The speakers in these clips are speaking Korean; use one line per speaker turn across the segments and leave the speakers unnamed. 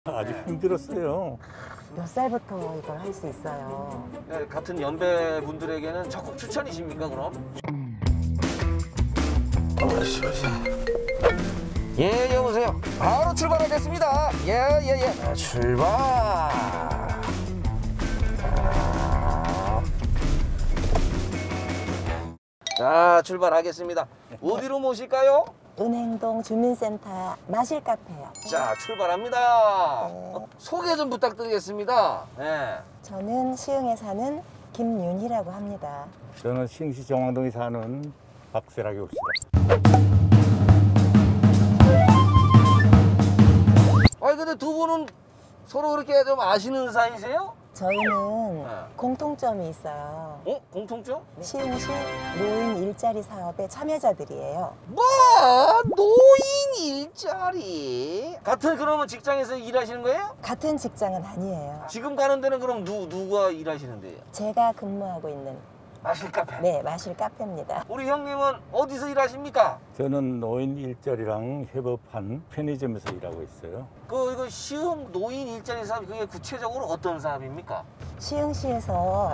아주 힘들었어요.
몇 살부터 이걸 할 수 있어요?
네, 같은 연배분들에게는 적극 추천이십니까 그럼? 예, 여보세요. 바로 출발하겠습니다. 예. 출발. 자, 출발하겠습니다. 어디로 모실까요?
은행동 주민센터 마실 카페요.
자, 출발합니다.
네.
소개 좀 부탁드리겠습니다. 네.
저는 시흥에 사는 김윤희라고 합니다.
저는 시흥시 정왕동에 사는 박세라고 합시다.
아니 근데 두 분은 서로 그렇게 좀 아시는 사이세요?
저희는
네.
공통점이 있어요.
어? 공통점?
시흥시 노인 일자리 사업의 참여자들이에요.
뭐? 노인 일자리? 같은 그러면 직장에서 일하시는 거예요?
같은 직장은 아니에요.
지금 가는 데는 그럼 누가 일하시는데요?
제가 근무하고 있는
마실 카페.
네, 마실 카페입니다.
우리 형님은 어디서 일하십니까?
저는 노인 일자리랑 협업한 편의점에서 일하고 있어요.
이거 시흥 노인 일자리 사업 그게 구체적으로 어떤 사업입니까?
시흥시에서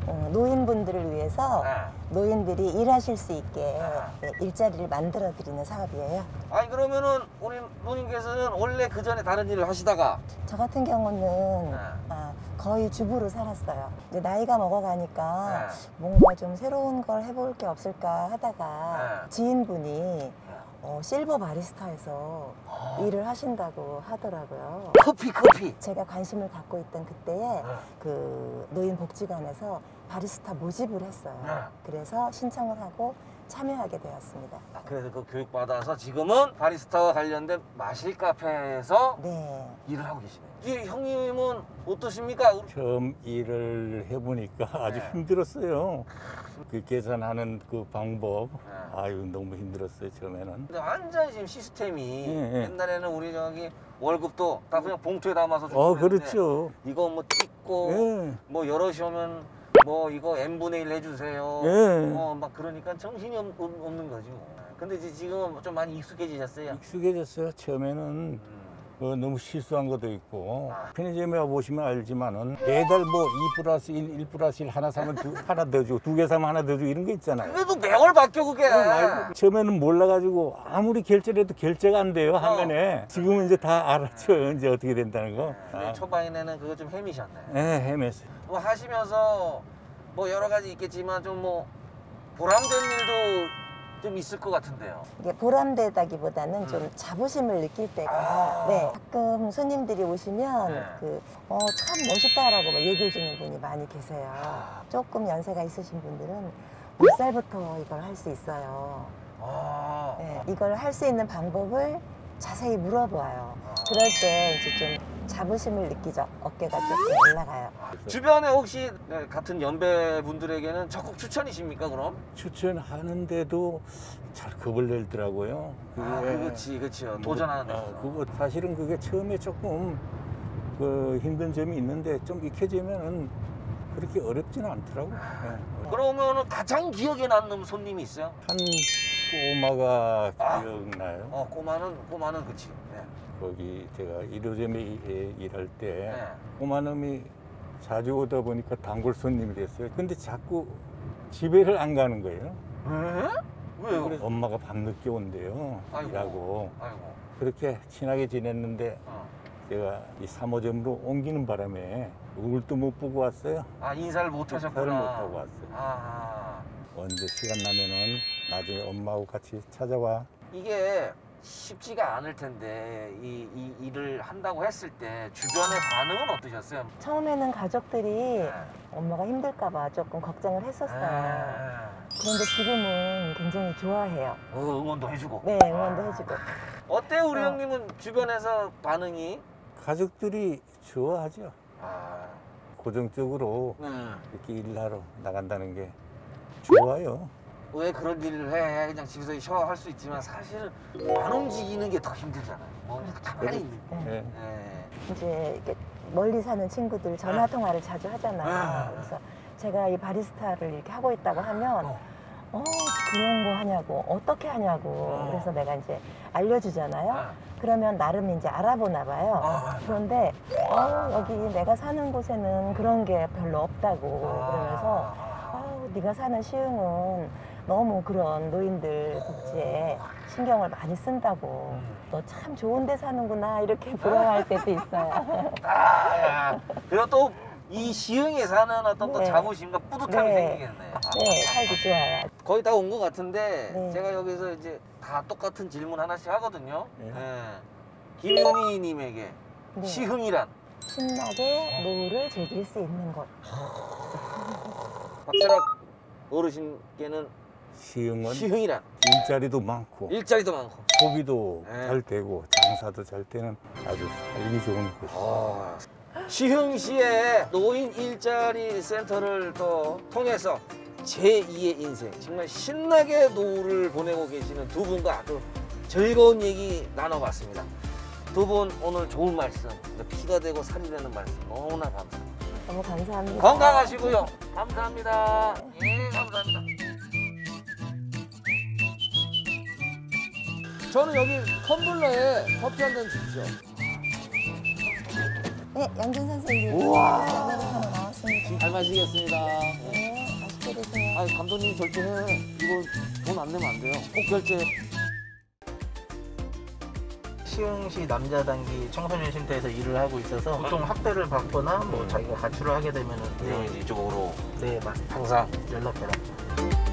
노인분들을 위해서 노인들이 일하실 수 있게 일자리를 만들어 드리는 사업이에요.
아니 그러면은 우리 누님께서는 원래 그 전에 다른 일을 하시다가
저 같은 경우는 거의 주부로 살았어요. 이제 나이가 먹어가니까 뭔가 좀 새로운 걸 해볼 게 없을까 하다가 지인분이 실버 바리스타에서 일을 하신다고 하더라고요.
커피.
제가 관심을 갖고 있던 그때에 그 노인복지관에서 바리스타 모집을 했어요. 그래서 신청을 하고 참여하게 되었습니다.
그래서 그 교육받아서 지금은 바리스타와 관련된 마실 카페에서
네.
일을 하고 계시네요. 이 형님은 어떠십니까?
처음 일을 해보니까 아주 힘들었어요. 그 계산하는 그 방법, 아유 너무 힘들었어요 처음에는.
근데 완전히 지금 시스템이
예.
옛날에는 우리 저기 월급도 다 그냥 봉투에 담아서 주고
그렇죠.
이거 뭐 찍고
예.
뭐 여럿이 오면 뭐 이거 n분의 1 해주세요.
예.
막 그러니까 정신이 없는 거죠. 근데 이제 지금 좀 많이 익숙해지셨어요?
익숙해졌어요. 처음에는 너무 실수한 것도 있고 편의점에 와보시면 알지만은 매달 뭐 2+1, 1+1 하나 사면 하나 더 주고 2개 사면 하나 더 주고 이런 거 있잖아요.
그래도 매월 바뀌어 그게.
처음에는 몰라가지고 아무리 결제를 해도 결제가 안 돼요 한간에. 지금은 이제 다 알았죠. 이제 어떻게 된다는 거.
초반에는 그거 좀 헤미셨네.
네, 헤맸어요.
뭐 하시면서 뭐 여러 가지 있겠지만 좀 뭐 보람된 일도 좀 있을 것 같은데요.
이게 보람되다기보다는 좀 자부심을 느낄 때가 네. 가끔 손님들이 오시면 참 멋있다라고 막 얘기해 주는 분이 많이 계세요. 조금 연세가 있으신 분들은 몇 살부터 이걸 할 수 있어요. 네. 이걸 할 수 있는 방법을 자세히 물어보아요. 그럴 때 이제 좀 자부심을 느끼죠. 어깨가 조금 올라가요.
주변에 혹시 같은 연배 분들에게는 적극 추천이십니까 그럼?
추천하는데도 잘 겁을 내더라고요.
그렇죠. 도전하는 데서.
그거 사실은 그게 처음에 조금 그 힘든 점이 있는데 좀 익혀지면은 그렇게 어렵지는 않더라고요.
그러면은 가장 기억에 남는 손님이 있어요?
한 꼬마가 기억나요.
꼬마는 그치. 네.
거기 제가 1호점에 일할 때 꼬마놈이 자주 오다 보니까 단골 손님이 됐어요. 근데 자꾸 집에를 안 가는 거예요.
왜요?
그래서 엄마가 밤늦게 온대요. 일하고.
아이고.
그렇게 친하게 지냈는데 제가 이 3호점으로 옮기는 바람에 얼굴도 못 보고 왔어요.
인사를 못 하셨구나.
인사를 못 하고 왔어요. 언제 시간 나면은 나중에 엄마하고 같이 찾아와.
이게 쉽지가 않을 텐데 이 일을 한다고 했을 때 주변의 반응은 어떠셨어요?
처음에는 가족들이 엄마가 힘들까봐 조금 걱정을 했었어요. 그런데 지금은 굉장히 좋아해요.
응원도 해주고.
네, 응원도 해주고.
어때요, 우리 형님은 주변에서 반응이?
가족들이 좋아하죠. 고정적으로 이렇게 일하러 나간다는 게 좋아요.
왜 그런 일을 해? 그냥 집에서 할 수 있지만 사실은 안 움직이는 게 더 힘들잖아요. 가만히 있는 게.
이제 이렇게 멀리 사는 친구들 전화 통화를 자주 하잖아요. 그래서 제가 이 바리스타를 이렇게 하고 있다고 하면 그런 거 하냐고, 어떻게 하냐고. 그래서 내가 이제 알려주잖아요.
아.
그러면 나름 이제 알아보나 봐요.
아.
그런데 여기 내가 사는 곳에는 그런 게 별로 없다고 그러면서 네가 사는 시흥은 너무 그런 노인들 복지에 신경을 많이 쓴다고 너 참 좋은 데 사는구나 이렇게 부러워할 때도 있어요.
그리고 또 이 시흥에 사는 어떤 또
네.
자부심과 뿌듯함이
네.
생기겠네요.
네, 살기 좋아요.
거의 다 온 것 같은데
네.
제가 여기서 이제 다 똑같은 질문 하나씩 하거든요.
네.
김윤희님에게
네.
시흥이란
신나게 노후를 즐길 수 있는 곳.
박철학 어르신께는
시흥은
시흥이란
일자리도 많고
일자리도 많고
소비도
네.
잘 되고 장사도 잘 되는 아주 살기 좋은 곳이에요.
시흥시의 노인 일자리 센터를 또 통해서 제2의 인생 정말 신나게 노후를 보내고 계시는 두 분과 아주 즐거운 얘기 나눠봤습니다. 두 분 오늘 좋은 말씀, 피가 되고 살이 되는 말씀 너무나 감사합니다.
너무 감사합니다.
건강하시고요. 감사합니다. 예, 감사합니다. 저는 여기 텀블러에 커피 한 잔 주십시오.
네, 양준 선생님.
우와.
아메리카노 나왔습니다.
잘 마시겠습니다.
네, 맛있게 드세요.
아, 감독님 결제해. 이거 돈 안 내면 안 돼요. 꼭 결제.
시흥시 남자단기 청소년 쉼터에서 일을 하고 있어서 보통 학대를 받거나 뭐 자기가 가출을 하게 되면은
이쪽으로
네, 맞습니다.
항상
연락해라.